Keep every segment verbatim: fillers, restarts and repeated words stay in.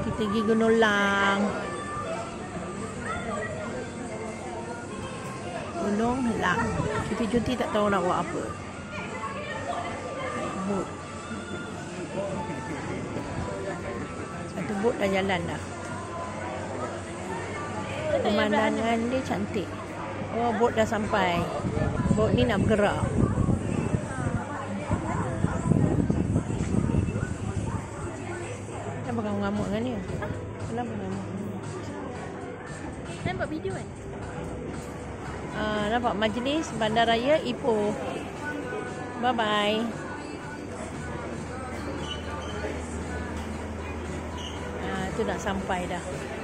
Kita pergi Gunung Lang. Gunung Lang. Cuti-cuti tak tahu nak buat apa. Bot. Satu bot dah jalan dah. Pemandangan dia cantik. Oh, bot dah sampai. Bot ni nak bergerak. Kenapa kamu ngamuk dengan dia? Kenapa ngamuk? Nampak video kan? Ah, nampak majlis Bandaraya Ipoh. Bye-bye. Ah, tu nak sampai dah.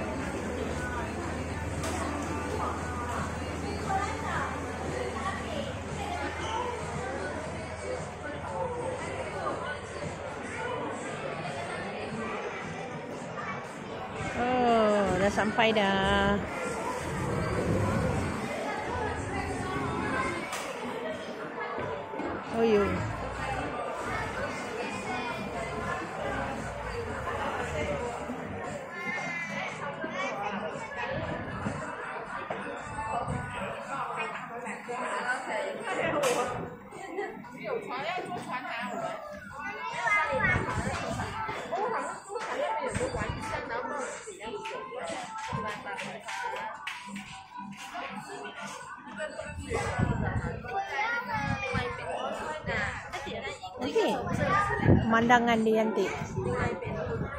Oh, dah sampai dah. Oh, you. Okey. Pemandangan dia cantik.